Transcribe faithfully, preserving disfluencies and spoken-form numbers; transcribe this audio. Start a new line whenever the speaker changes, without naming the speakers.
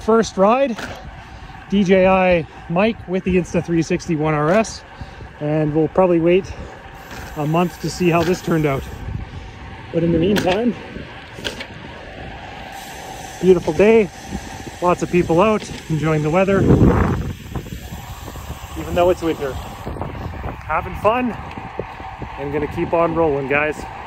first ride, D J I mic with the Insta three sixty one R S, and we'll probably wait a month to see how this turned out. But in the meantime, beautiful day, lots of people out enjoying the weather, even though it's winter. Having fun and gonna keep on rolling, guys.